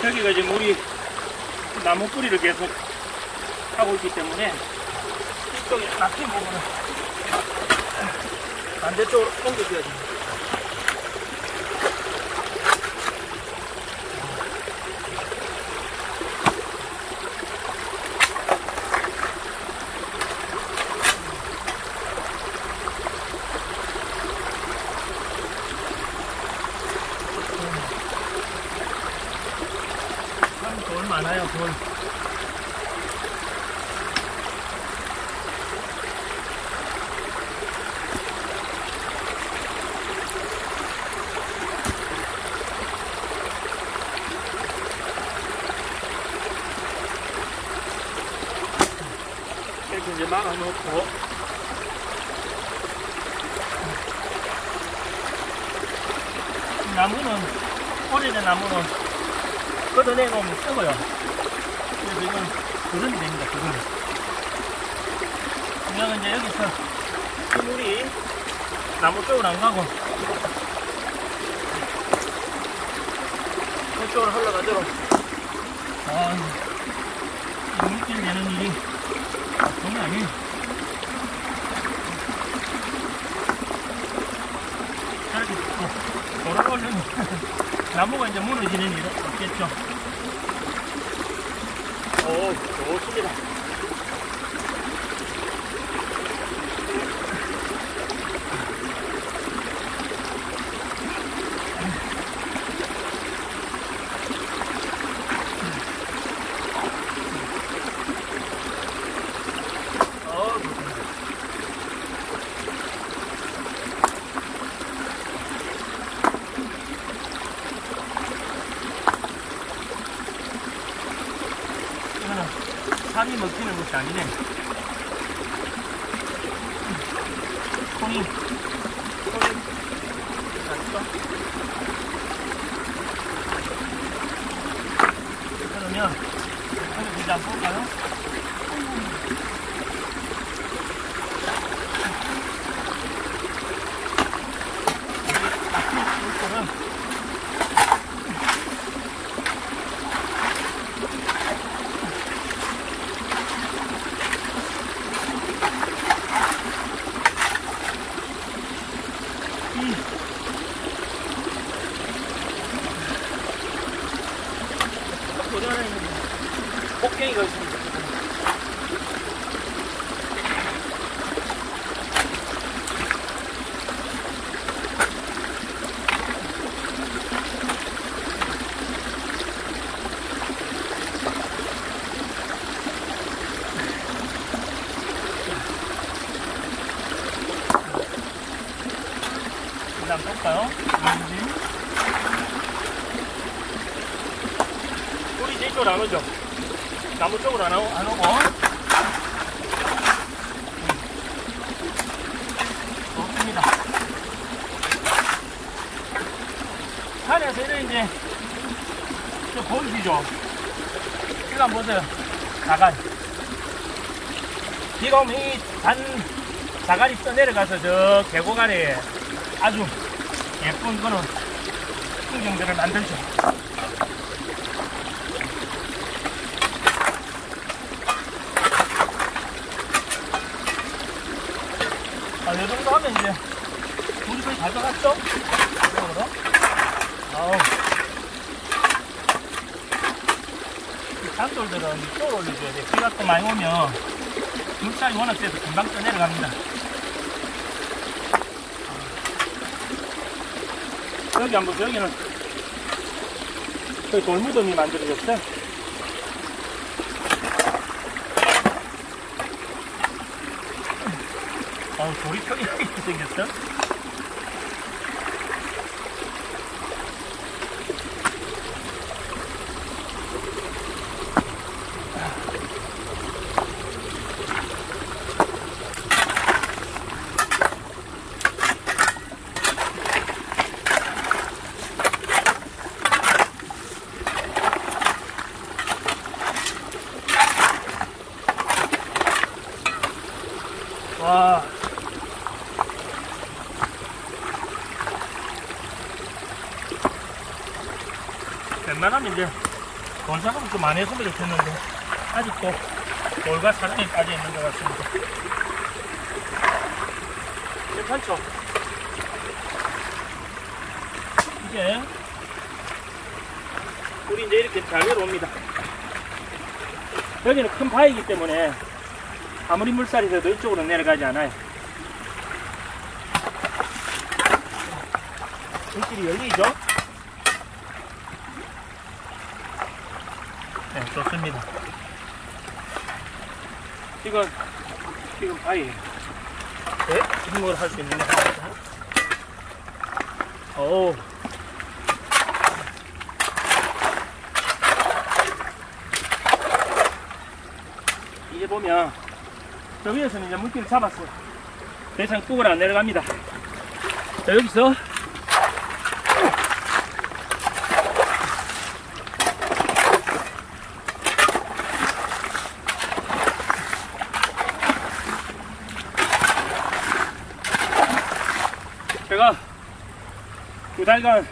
여기가 지금 우리 나무 뿌리를 계속 하고 있기 때문에 이쪽에 막힌 부분은 반대쪽으로 옮겨줘야 됩니다. 돌 많아요, 돌. 이렇게 이제 막아놓고 나무는, 오래된 나무는 걷어내놓으면 썩어요. 그래서 이건 그릇이 됩니다, 그릇. 그러면 이제 여기서 이 물이 나무 쪽으로 안 가고 그쪽으로 흘러가도록 이 물질 내는 일이 장난 아니에요. 저렇게 도로 올리면 나무가 이제 무너지는 일은 없겠죠. 오, 좋습니다. 삼이 먹히는 것이 아니네. 손이 그러면 이렇게 되지 않을까요? 곡괭이가 있습니다. 일단 볼까요? 우리 이제 이쪽으로 안 오죠? 나무 쪽으로 안 오고 좋습니다. 산에서 이런 이제 좀 보이시죠? 이거 한번 보세요. 자갈. 비가 오면 이 단 자갈이 떠내려가서 저 계곡 아래에 아주 예쁜 그런 풍경들을 만들죠. 이 정도 하면 이제 물이 거의 다 들어갔죠? 이쪽으로. 이 잔돌들은 이쪽으로 올려줘야 돼. 비가 또 많이 오면 물살이 워낙 세서 금방 떠내려갑니다. 여기 한번 보세요. 여기는 거의 돌무덤이 만들어졌어요. 돌이 펴기 이렇게 생겼어? 와. 웬만하면 이제 돌 작업을 좀 많이 했으면 좋겠는데 아직도 돌과 사랑이 빠져 있는 것 같습니다. 괜찮죠? 이제 물이 이제 이렇게 잘 내려옵니다. 여기는 큰 바위이기 때문에 아무리 물살이 돼도 이쪽으로 내려가지 않아요. 물길이 열리죠? 네, 좋습니다. 지금 바위예요. 네, 이걸 할 수 있는 거 같습니다. 오. 이제 보면 저 위에서는 이제 물기를 잡았어요. 더 이상 뚝을 안 내려갑니다. 자, 여기서 제가 2달간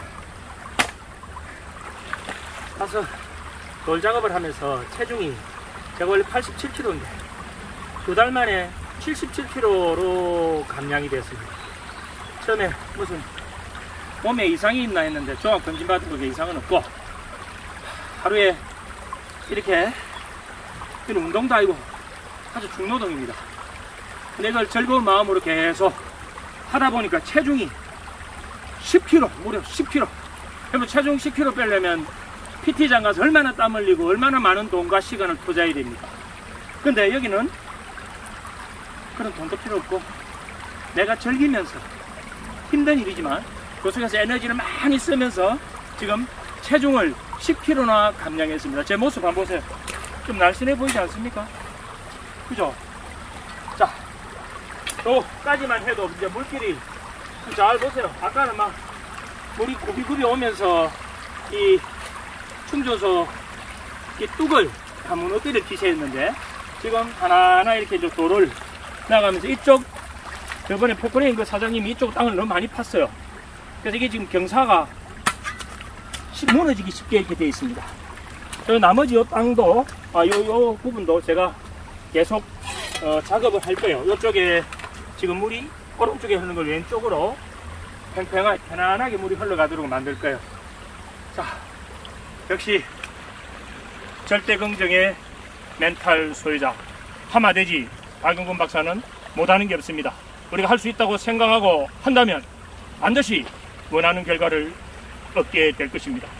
가서 돌 작업을 하면서 체중이 제가 원래 87kg인데 2달 만에 77kg로 감량이 됐습니다. 처음에 무슨 몸에 이상이 있나 했는데 종합 검진 받은 것에 이상은 없고 하루에 이렇게 이런 운동도 아니고 아주 중노동입니다. 근데 이걸 즐거운 마음으로 계속 하다 보니까 체중이 10kg, 무려 10kg. 그러면 체중 10kg 빼려면 PT장 가서 얼마나 땀 흘리고 얼마나 많은 돈과 시간을 투자해야 됩니까? 근데 여기는 그런 돈도 필요 없고 내가 즐기면서 힘든 일이지만 그 속에서 에너지를 많이 쓰면서 지금 체중을 10kg나 감량했습니다. 제 모습 한번 보세요. 좀 날씬해 보이지 않습니까? 그죠? 자, 요까지만 해도 이제 물길이 잘 보세요. 아까는 막 물이 굽이굽이 오면서 이 충전소 이 뚝을 다 무너뜨릴 기세였는데 지금 하나하나 이렇게 좀 돌을 나가면서 이쪽 저번에 포크레인 그 사장님이 이쪽 땅을 너무 많이 팠어요. 그래서 이게 지금 경사가 무너지기 쉽게 이렇게 되어 있습니다. 저 나머지 요 땅도 요 부분도 제가 계속 작업을 할 거예요. 이쪽에 지금 물이 오른쪽에 흐르는 걸 왼쪽으로 팽팽하게 편안하게 물이 흘러가도록 만들 거예요. 자, 역시 절대 긍정의 멘탈 소유자 하마대지 박용근 박사는 못하는 게 없습니다. 우리가 할 수 있다고 생각하고 한다면 반드시 원하는 결과를 얻게 될 것입니다.